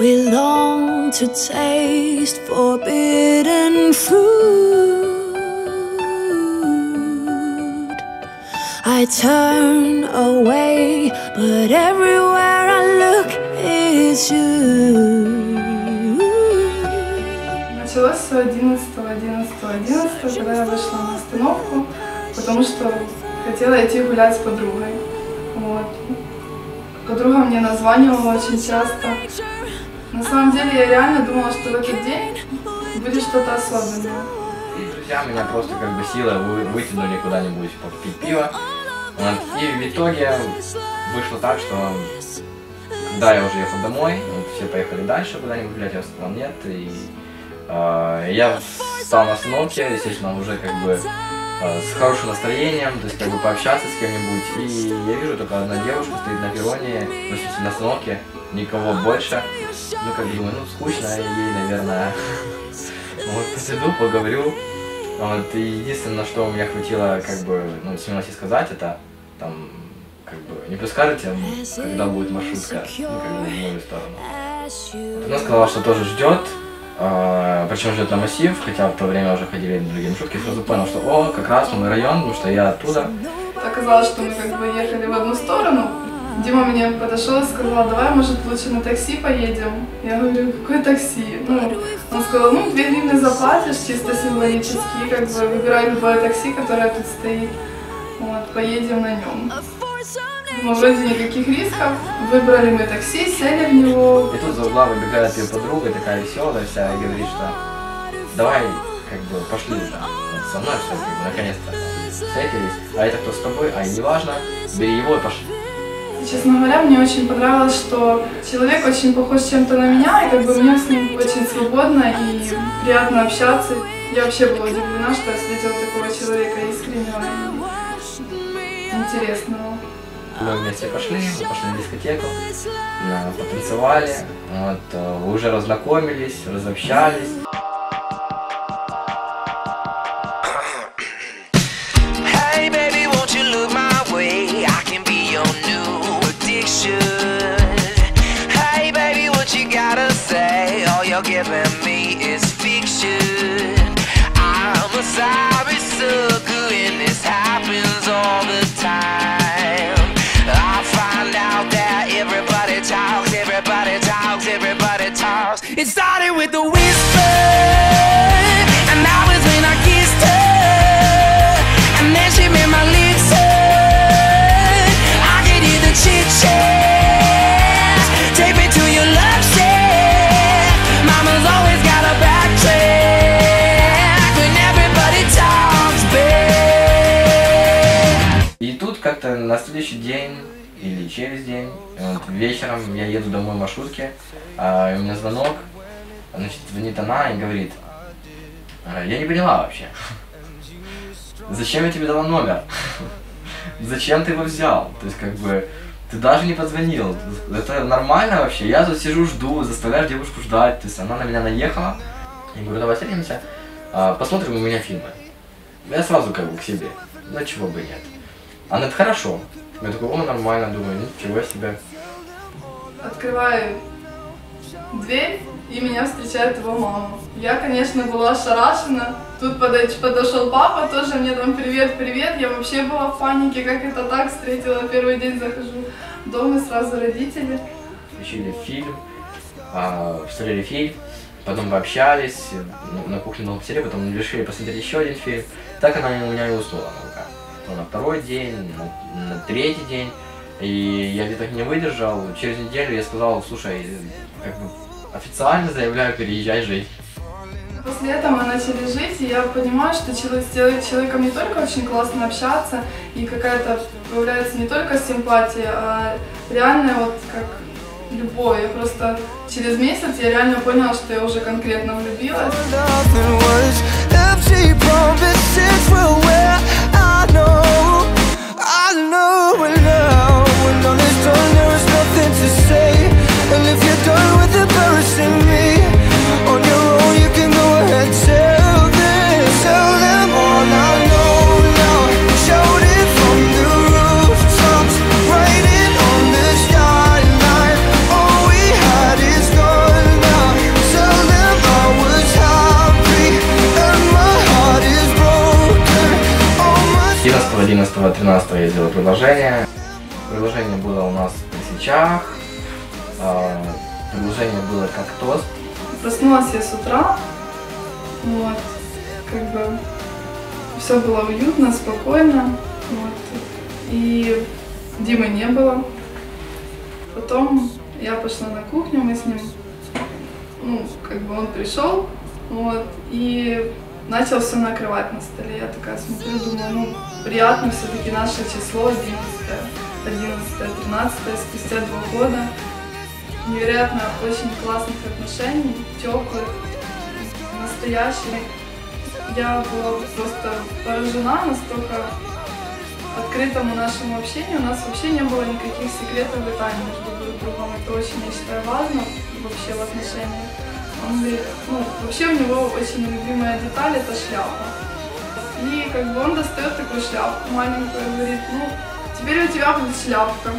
We long to taste forbidden fruit. I turn away, but everywhere I look is you. Началось все 11, когда я вышла на остановку, потому что хотела идти гулять с подругой. Вот. Подруга мне названивала очень часто. На самом деле я реально думала, что в этот день будет что-то особенное. И друзья меня просто как бы силой вытянули куда-нибудь попить пиво. Вот. И в итоге вышло так, что когда я уже ехал домой, вот, все поехали дальше куда-нибудь гулять, я сказал нет. И я встал на остановке, естественно, уже как бы с хорошим настроением, то есть как бы пообщаться с кем-нибудь. И я вижу, только одна девушка стоит на перроне, на остановке, никого больше. Ну, как бы думаю, ну, скучно ей, наверное. Вот, посиду, поговорю. Вот, и единственное, что у меня хватило, как бы, ну, смелости сказать, это, там, как бы, не подскажете, когда будет маршрутка, ну, как бы, в мою сторону. Она сказала, что тоже ждет. Причем ждет на массив, хотя в то время уже ходили другие маршрутки, сразу понял, что о, как раз мой район, потому что я оттуда. Оказалось, что мы как бы ехали в одну сторону. Дима мне подошел и сказал, давай, может, лучше на такси поедем. Я говорю, какое такси? Ну, он сказал, ну, 2 гривны заплатишь, чисто символически, как бы выбирай любое такси, которое тут стоит. Вот, поедем на нем. Ну, вроде никаких рисков. Выбрали мы такси, сели в него. И тут за угла выбегает ее подруга, такая веселая вся, и говорит, что давай, как бы, пошли уже. Вот со мной, что, как бы, наконец-то встретились. А это кто с тобой? А, не важно, бери его и пошли. Честно говоря, мне очень понравилось, что человек очень похож чем-то на меня, и как бы мне с ним очень свободно и приятно общаться. Я вообще была удивлена, что я встретила такого человека искреннего и интересного. Мы вместе пошли на дискотеку, потанцевали, вот, уже разнакомились, разобщались. Hey baby, won't you look my way? I can be your new addiction. Hey baby, what you gotta say? All you're giving me is fiction. I'm a sorry sucker and this happens all the time. Everybody talks. It started with a whisper, and that was when I kissed her, and then she made my lips hurt. I could hear the chit-chat. Take me to your love shack. Mama's always got a backtrack when everybody talks back. И тут как-то на следующий день или через день, вот, вечером я еду домой в маршрутке, у меня звонок, значит, звонит она и говорит, я не поняла вообще, зачем я тебе дала номер, зачем ты его взял, то есть как бы ты даже не позвонил, это нормально вообще, я тут сижу, жду, заставляешь девушку ждать, то есть она на меня наехала, я говорю, давай встретимся, посмотрим у меня фильмы, я сразу как бы к себе, ну чего бы нет, она это хорошо. Я такой, о, нормально, думаю, ничего себе. Открываю дверь, и меня встречает его мама. Я, конечно, была ошарашена. Тут подошел папа, тоже мне там привет. Я вообще была в панике, как это так, встретила, первый день захожу в дом, и сразу родители. Включили фильм, посмотрели фильм, потом пообщались, на кухне долго посидели, потом решили посмотреть еще один фильм. Так она у меня и уснула на руках. На второй день, на третий день, и я где-то не выдержал. Через неделю я сказал, слушай, как бы официально заявляю, переезжай жить. После этого мы начали жить, и я понимаю, что с человеком не только очень классно общаться, и какая-то появляется не только симпатия, а реальная вот как любовь. Я просто через месяц я реально поняла, что я уже конкретно влюбилась. Gone. 12-13 я сделал предложение. Предложение было у нас при свечах. Предложение было как тост. Проснулась я с утра, вот, как бы все было уютно, спокойно, вот, и Димы не было. Потом я пошла на кухню, мы с ним, ну, как бы он пришел, вот, и начал все накрывать на столе. Я такая смотрю, думаю, ну, приятно все-таки наше число, 11-13, спустя 2 года. Невероятно очень классных отношений, теплых, настоящих. Я была просто поражена настолько открытому нашему общению. У нас вообще не было никаких секретов и тайн между друг другом. Это очень, я считаю, важно вообще в отношениях. Он говорит, ну, вообще у него очень любимая деталь — это шляпа. И как бы он достает такую шляпку маленькую и говорит, ну, теперь у тебя будет шляпка.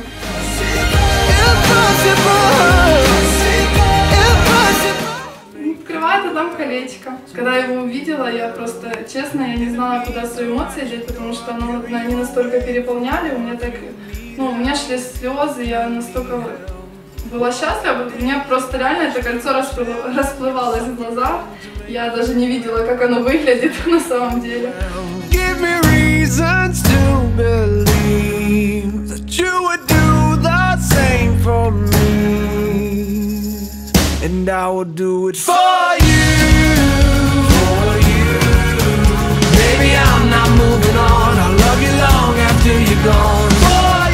Открывает, а там колечко. Когда я его увидела, я просто, честно, я не знала, куда свои эмоции деть, потому что они настолько переполняли, у меня так, ну, у меня шли слезы, я настолько была счастлива, у меня просто реально это кольцо расплывалось в глазах, я даже не видела, как оно выглядит на самом деле. And I will do it for you, for you. Baby, I'm not moving on. I'll love you long after you're gone. For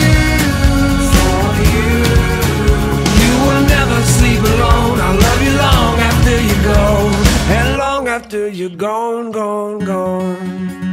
you, you will never sleep alone. I'll love you long after you go, and long after you're gone, gone, gone.